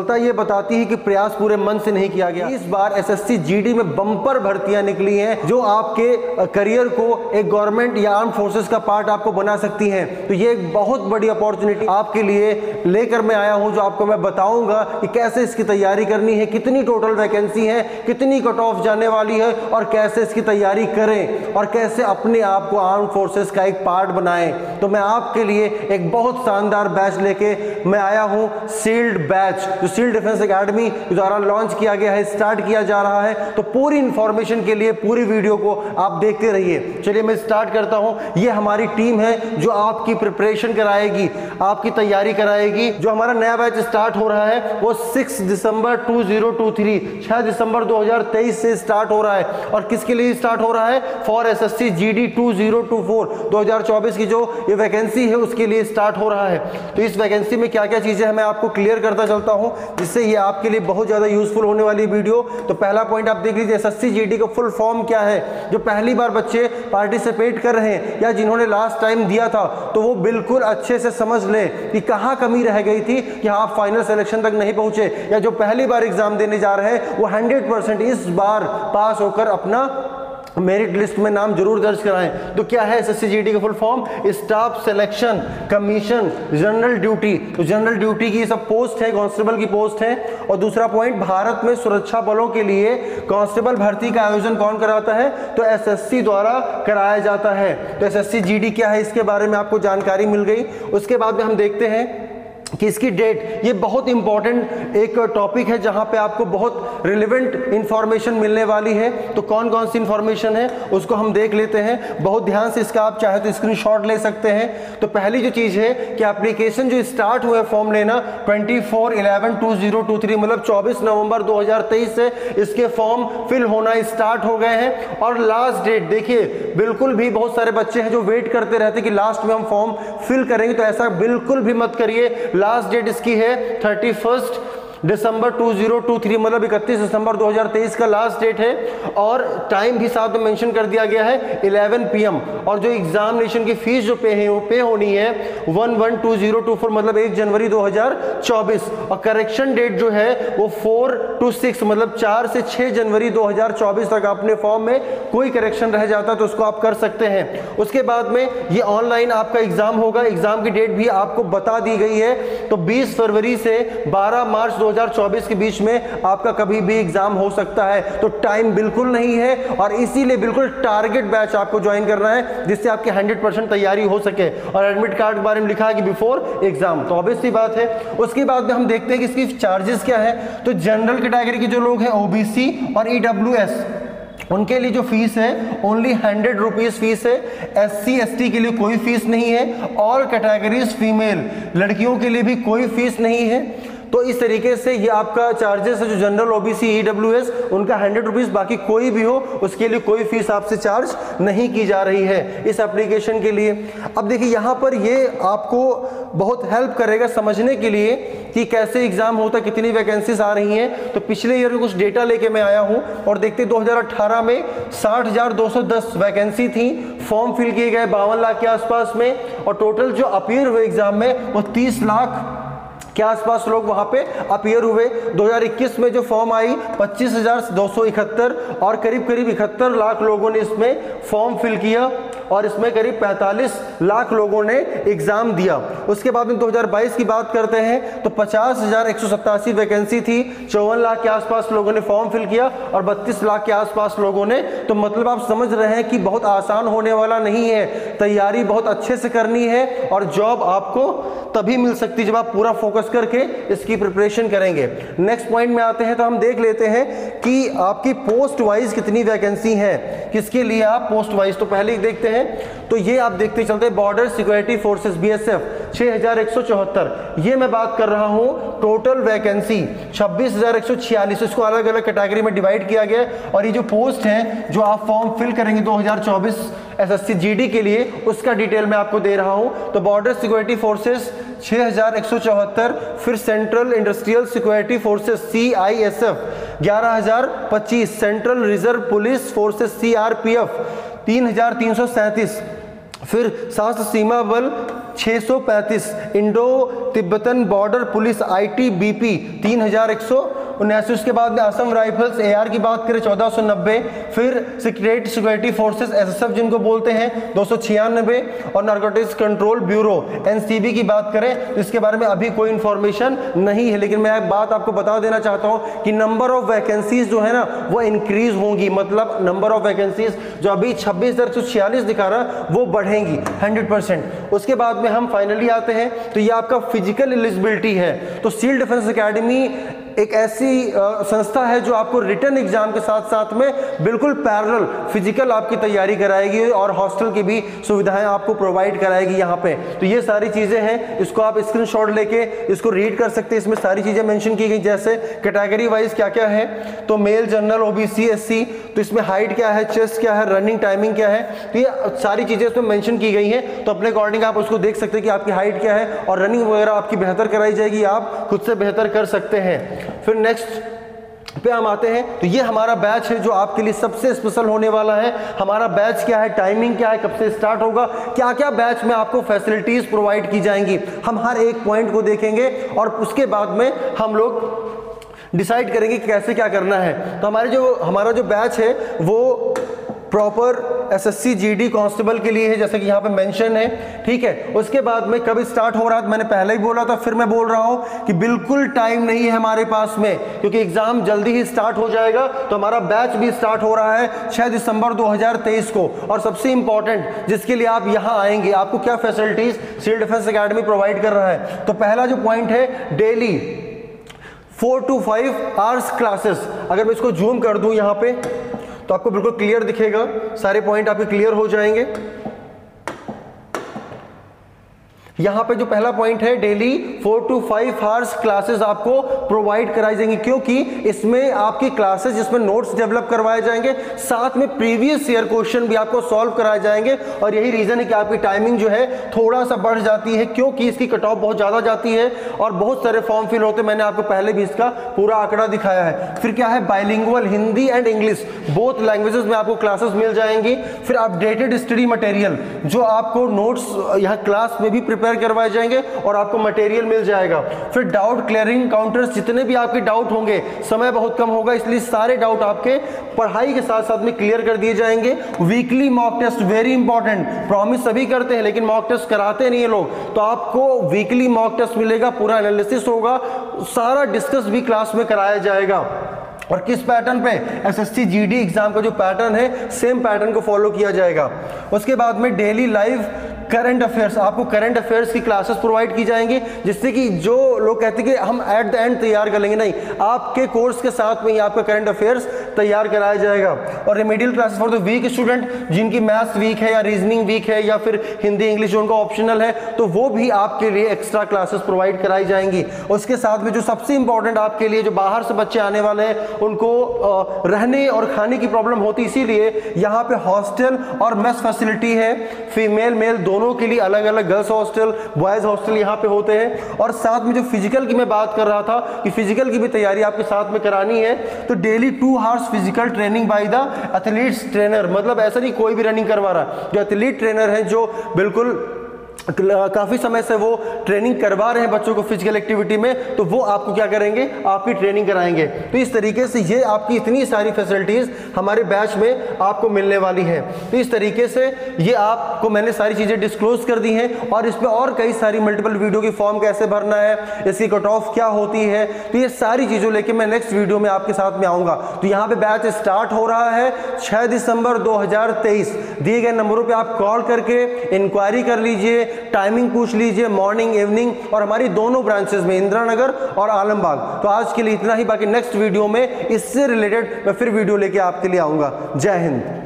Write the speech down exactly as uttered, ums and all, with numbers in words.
सफलता ये बताती है कि प्रयास पूरे मन से नहीं किया गया। इस बार एसएससी जीडी में बम्पर भर्तियां निकली हैं जो आपके करियर को एक गवर्नमेंट या आर्म फोर्सेस का पार्ट आपको बना सकती हैं। तो ये एक बहुत बड़ी अपॉर्चुनिटी आपके लिए लेकर मैं आया हूं, जो आपको मैं बताऊंगा कि कैसे इसकी तैयारी करनी है, कितनी टोटल वैकेंसी है, कितनी कट ऑफ जाने वाली है और कैसे इसकी तैयारी करें और कैसे अपने आप को आर्म फोर्सेस का एक पार्ट बनाएं। तो मैं आपके लिए एक बहुत शानदार बैच लेके मैं आया हूं, सील्ड बैच, जो सील्ड डिफेंस एकेडमी द्वारा लॉन्च किया गया है, स्टार्ट किया जा रहा है। तो पूरी इंफॉर्मेशन के लिए पूरी वीडियो को आप देखते रहिए। चलिए मैं स्टार्ट करता हूं। ये हमारी टीम है जो आपकी प्रिपरेशन कराएगी, आपकी तैयारी कराएगी। जो हमारा नया बैच स्टार्ट हो रहा है वो six December two thousand twenty three, छह दिसंबर दो हज़ार तेईस से स्टार्ट हो रहा है। और किसके लिए स्टार्ट हो रहा है? For SSC GD two thousand twenty four, दो हज़ार चौबीस की जो ये वैकेंसी है उसके लिए स्टार्ट हो रहा है। तो इस वैकेंसी में क्या क्या चीजें हैं मैं आपको क्लियर करता चलता हूं, जिससे ये आपके लिए बहुत ज्यादा यूजफुल होने वाली वीडियो। तो पहला पॉइंट आप देख लीजिए, एसएससी जीडी का फुल फॉर्म क्या है। जो पहली बार बच्चे पार्टिसिपेट कर रहे हैं या जिन्होंने लास्ट टाइम दिया था, तो वो बिल्कुल अच्छे से समझ लें कि कहां कमी रह गई थी कि आप फाइनल सिलेक्शन तक नहीं पहुंचे, या जो पहली बार एग्जाम देने जा रहे हैं वो हंड्रेड परसेंट इस बार पास होकर अपना मेरिट लिस्ट में नाम जरूर दर्ज कराएं। तो क्या है एसएससी जीडी का full form? Staff selection commission general duty. तो जनरल ड्यूटी की सब पोस्ट है, कांस्टेबल की पोस्ट है। और दूसरा पॉइंट, भारत में सुरक्षा बलों के लिए कांस्टेबल भर्ती का आयोजन कौन कराता है? तो एसएससी द्वारा कराया जाता है। तो एसएससी जीडी क्या है, इसके बारे में आपको जानकारी मिल गई। उसके बाद में हम देखते हैं कि इसकी डेट, ये बहुत इंपॉर्टेंट एक टॉपिक है जहां पे आपको बहुत रिलेवेंट इंफॉर्मेशन मिलने वाली है। तो कौन कौन सी इंफॉर्मेशन है उसको हम देख लेते हैं। बहुत ध्यान से इसका आप चाहे तो स्क्रीनशॉट ले सकते हैं। तो पहली जो चीज है कि एप्लीकेशन जो स्टार्ट हुआ है फॉर्म लेना चौबीस ग्यारह दो हज़ार तेईस, मतलब चौबीस नवंबर दो हज़ार तेईस से इसके फॉर्म फिल होना स्टार्ट हो गए हैं। और लास्ट डेट देखिए, बिल्कुल भी बहुत सारे बच्चे हैं जो वेट करते रहते कि लास्ट में हम फॉर्म फिल करेंगे, तो ऐसा बिल्कुल भी मत करिए। लास्ट डेट इसकी है थर्टी फर्स्ट दिसंबर दो हज़ार तेईस, मतलब इकतीस दिसंबर दो हज़ार तेईस का लास्ट डेट है। और टाइम भी साथ में मेंशन कर दिया गया है ग्यारह पी एम। और जो एग्जामिनेशन की फीस जो पे है वो पे होनी है one one two zero two four, मतलब एक जनवरी दो हज़ार चौबीस। और करेक्शन डेट जो है वो फोर टू सिक्स, मतलब चार से छह जनवरी दो हज़ार चौबीस तक अपने फॉर्म में कोई करेक्शन रह जाता तो उसको आप कर सकते हैं। उसके बाद में ये ऑनलाइन आपका एग्जाम होगा। एग्जाम की डेट भी आपको बता दी गई है। तो बीस फरवरी से बारह मार्च दो हज़ार चौबीस के बीच में आपका कभी भी एग्जाम हो सकता है। तो टाइम बिल्कुल नहीं है और इसीलिए बिल्कुल टारगेट बैच आपको ज्वाइन करना है जिससे आपकी हंड्रेड परसेंट तैयारी हो सके। और एडमिट कार्ड के बारे में लिखा है कि बिफोर एग्जाम, तो ऑब्वियस सी बात है। उसके बाद में हम देखते हैं कि इसकी चार्जेस क्या है। तो जनरल कैटेगरी के जो लोग हैं, ओबीसी और ईडब्ल्यूएस, उनके लिए जो फीस है ओनली हंड्रेड रुपीज फीस है। एस सी एस टी के लिए कोई फीस नहीं है। ऑल कैटेगरीज फीमेल, लड़कियों के लिए भी कोई फीस नहीं है। तो इस तरीके से ये आपका चार्जेस है। जो जनरल ओबीसी ईडब्ल्यूएस उनका हंड्रेड रुपीज, बाकी कोई भी हो उसके लिए कोई फीस आपसे चार्ज नहीं की जा रही है इस एप्लीकेशन के लिए। अब देखिए यहाँ पर ये आपको बहुत हेल्प करेगा समझने के लिए कि कैसे एग्जाम होता है, कितनी वैकेंसीज आ रही हैं। तो पिछले ईयर में कुछ डेटा लेके मैं आया हूँ और देखते दो हज़ार अठारह में साठ हजार दो सौ दस वैकेंसी थी। फॉर्म फिल किए गए बावन लाख के आसपास में, और टोटल जो अपीयर हुए एग्जाम में वो तीस लाख के आसपास लोग वहां पे अपीयर हुए। दो हज़ार इक्कीस में जो फॉर्म आई पच्चीस हजार दो सौ इकहत्तर, और करीब करीब इकहत्तर लाख लोगों ने इसमें फॉर्म फिल किया और इसमें करीब पैंतालीस लाख लोगों ने एग्जाम दिया। उसके बाद में दो हज़ार बाईस की बात करते हैं तो पचास हजार एक सौ सत्तासी वैकेंसी थी, चौवन लाख के आसपास लोगों ने फॉर्म फिल किया और बत्तीस लाख के आसपास लोगों ने। तो मतलब आप समझ रहे हैं कि बहुत आसान होने वाला नहीं है, तैयारी बहुत अच्छे से करनी है और जॉब आपको तभी मिल सकती है जब आप पूरा फोकस करके इसकी प्रिपरेशन करेंगे। नेक्स्ट पॉइंट में आते हैं तो हम देख लेते हैं कि आपकी पोस्ट वाइज कितनी वैकेंसी है, किसके लिए आप पोस्ट वाइज। तो पहले देखते हैं, तो ये आप देखते चलते हैं बॉर्डर सिक्योरिटी फोर्सेस बीएसएफ छह हजार एक सौ चौहत्तर, ये मैं बात कर रहा हूं टोटल वैकेंसी छब्बीस हजार एक सौ छियालीस। इसको अलग अलग कैटेगरी में डिवाइड किया गया और ये जो पोस्ट है जो आप फॉर्म फिल करेंगे दो हज़ार चौबीस एसएससी जीडी के लिए, उसका डिटेल मैं आपको दे रहा हूं। तो बॉर्डर सिक्योरिटी फोर्सेस छह हजार एक सौ चौहत्तर, फिर central industrial security forces CISF ग्यारह हजार पच्चीस, central reserve police forces CRPF तीन हजार तीन सौ सैंतीस, फिर सशस्त्र सीमा बल छह सौ पैंतीस, Indo Tibetan border police I T B P तीन हजार एक सौ उन्यासी, उसके बाद में असम राइफल्स ए आर की बात करें चौदह सौ नब्बे, फिर secret security forces S S F जिनको बोलते हैं दो सौ छियानबे, और narcotics control bureau N C B की बात करें इसके बारे में अभी कोई इंफॉर्मेशन नहीं है, लेकिन मैं एक बात आपको बता देना चाहता हूं कि नंबर ऑफ वैकेंसीज जो है ना वो इंक्रीज होंगी, मतलब नंबर ऑफ वैकेंसीज जो अभी छब्बीस हजार एक सौ छियालीस दिखा रहा वो बढ़ेंगी हंड्रेड परसेंट। उसके बाद में हम फाइनली आते हैं तो ये आपका फिजिकल एलिजिबिलिटी है। तो सिविल डिफेंस एकेडमी एक ऐसी संस्था है जो आपको रिटन एग्जाम के साथ साथ में बिल्कुल पैरेलल फिजिकल आपकी तैयारी कराएगी और हॉस्टल की भी सुविधाएं आपको प्रोवाइड कराएगी यहाँ पे। तो ये सारी चीजें हैं, इसको आप स्क्रीनशॉट लेके इसको रीड कर सकते हैं। इसमें सारी चीजें मेंशन की गई, जैसे कैटेगरी वाइज क्या क्या है, तो मेल, जनरल, ओबीसी, एससी, तो इसमें हाइट क्या है, चेस्ट क्या है, रनिंग टाइमिंग क्या है, तो ये सारी चीजें इसमें मेंशन की गई हैं। तो अपने अकॉर्डिंग आप उसको देख सकते हैं कि आपकी हाइट क्या है और रनिंग वगैरह आपकी बेहतर कराई जाएगी, आप खुद से बेहतर कर सकते हैं। फिर नेक्स्ट पे हम आते हैं, तो ये हमारा बैच है जो आपके लिए सबसे स्पेशल होने वाला है। हमारा बैच क्या है, टाइमिंग क्या है, कब से स्टार्ट होगा, क्या क्या बैच में आपको फैसिलिटीज प्रोवाइड की जाएंगी, हम हर एक पॉइंट को देखेंगे और उसके बाद में हम लोग डिसाइड करेंगे कि कैसे क्या करना है। तो हमारे जो हमारा जो बैच है वो प्रॉपर एसएससी जीडी कांस्टेबल के लिए है, जैसे कि यहाँ पे मेंशन है, ठीक है। उसके बाद में कब स्टार्ट हो रहा है, मैंने पहले ही बोला था, फिर मैं बोल रहा हूँ कि बिल्कुल टाइम नहीं है हमारे पास में, क्योंकि एग्जाम जल्दी ही स्टार्ट हो जाएगा। तो हमारा बैच भी स्टार्ट हो रहा है छह दिसंबर दो हज़ार तेईस को। और सबसे इंपॉर्टेंट जिसके लिए आप यहाँ आएंगे, आपको क्या facilities civil defence academy provide कर रहा है। तो पहला जो पॉइंट है, daily four to five hours classes. अगर मैं इसको जूम कर दूं यहाँ पे तो आपको बिल्कुल क्लियर दिखेगा, सारे पॉइंट आपके क्लियर हो जाएंगे। यहाँ पे जो पहला पॉइंट है, daily four to five hours classes आपको प्रोवाइड कराई जाएंगी, क्योंकि इसमें आपकी क्लासेस जिसमें नोट्स डेवलप करवाए जाएंगे, साथ में प्रीवियस ईयर क्वेश्चन भी आपको सॉल्व कराए जाएंगे। और यही रीजन है कि आपकी टाइमिंग जो है थोड़ा सा बढ़ जाती है, क्योंकि इसकी कट ऑफ बहुत ज्यादा जाती है और बहुत सारे फॉर्म फिल होते हैं। मैंने आपको पहले भी इसका पूरा आंकड़ा दिखाया है। फिर क्या है, bilingual Hindi and English both languages में आपको क्लासेस मिल जाएंगी। फिर अपडेटेड स्टडी मटेरियल, जो आपको नोट्स यहाँ क्लास में भी प्रिपेयर करवाए जाएंगे और आपको मटेरियल मिल जाएगा। फिर डाउट क्लियरिंग काउंटर्स, जितने भी आपके डाउट होंगे, समय बहुत कम होगा इसलिए सारे डाउट आपके पढ़ाई के साथ साथ में क्लियर कर दिए जाएंगे। Weekly mock test, very important, promise सभी करते हैं लेकिन मॉक टेस्ट कराते नहीं है लोग, तो आपको वीकली मॉक टेस्ट मिलेगा, पूरा एनालिसिस होगा, सारा डिस्कस भी क्लास में कराया जाएगा। और किस पैटर्न पे, एसएससी जीडी एग्जाम का जो पैटर्न है सेम पैटर्न को फॉलो किया जाएगा। उसके बाद में डेली लाइव करंट अफेयर्स, आपको करंट अफेयर्स की क्लासेस प्रोवाइड की जाएंगी, जिससे कि जो लोग कहते हैं कि हम एट द एंड तैयार कर लेंगे, नहीं, आपके कोर्स के साथ में ही आपका करंट अफेयर्स तैयार कराया जाएगा। और remedial classes for the week student, जिनकी मैथ्स वीक है या रीजनिंग वीक है या फिर हिंदी इंग्लिश जो उनका ऑप्शनल है, तो वो भी आपके लिए एक्स्ट्रा क्लासेस प्रोवाइड कराई जाएंगी। उसके साथ में जो सबसे इंपॉर्टेंट आपके लिए, जो बाहर से बच्चे आने वाले हैं उनको रहने और खाने की प्रॉब्लम होती, इसीलिए यहाँ पे हॉस्टल और मेस फैसिलिटी है, फीमेल मेल दोनों के लिए अलग अलग, गर्ल्स हॉस्टल बॉयज हॉस्टल यहाँ पे होते हैं। और साथ में जो फिजिकल की मैं बात कर रहा था कि फिजिकल की भी तैयारी आपके साथ में करानी है, तो daily two hours physical training by the athletes trainer, मतलब ऐसा नहीं कोई भी रनिंग करवा रहा, जो एथलीट ट्रेनर है जो बिल्कुल काफी समय से वो ट्रेनिंग करवा रहे हैं बच्चों को फिजिकल एक्टिविटी में, तो वो आपको क्या करेंगे, आपकी ट्रेनिंग कराएंगे। तो इस तरीके से ये आपकी इतनी सारी फैसिलिटीज हमारे बैच में आपको मिलने वाली है। तो इस तरीके से ये आपको मैंने सारी चीजें डिस्क्लोज कर दी हैं, और इसमें और कई सारी मल्टीपल वीडियो की फॉर्म कैसे भरना है, इसकी कट ऑफ क्या होती है, तो ये सारी चीजों लेके मैं नेक्स्ट वीडियो में आपके साथ में आऊंगा। तो यहाँ पे बैच स्टार्ट हो रहा है छह दिसंबर दो हजार तेईस। दिए गए नंबरों पे आप कॉल करके इंक्वायरी कर लीजिए, टाइमिंग पूछ लीजिए, मॉर्निंग इवनिंग, और हमारी दोनों ब्रांचेस में इंदिरा नगर और आलमबाग। तो आज के लिए इतना ही, बाकी नेक्स्ट वीडियो में इससे रिलेटेड मैं फिर वीडियो लेके आपके लिए आऊंगा। जय हिंद।